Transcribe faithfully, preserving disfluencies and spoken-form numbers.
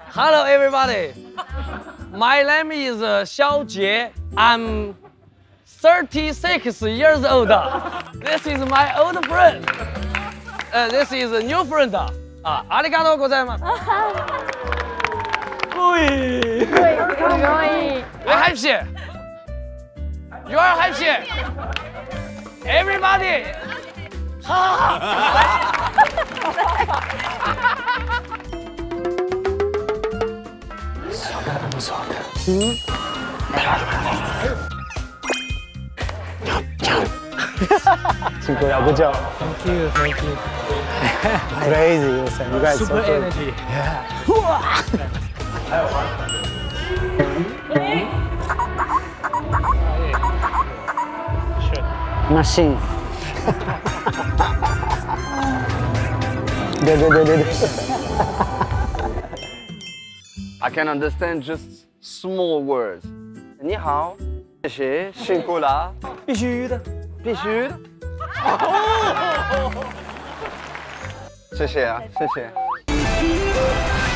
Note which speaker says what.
Speaker 1: Hello, everybody. My name is Xiao Jie. I'm thirty-six years old. This is my old friend. Uh, this is a new friend. 啊，ありがとうございます。对，
Speaker 2: 不容易。
Speaker 1: We happy. You are happy. Everybody. 哈哈。
Speaker 3: 小哥不错的。嗯。辛苦了，good job.
Speaker 4: Thank you, thank you.
Speaker 3: Crazy, listen, you guys.
Speaker 4: Super
Speaker 3: so good.
Speaker 4: energy.
Speaker 3: Yeah. 哇！还有吗？ Machine. 对对对对对。
Speaker 5: I can understand just small words. 你好，谢谢，辛苦了，
Speaker 3: 必须的，
Speaker 5: 必须的。谢谢啊，谢谢。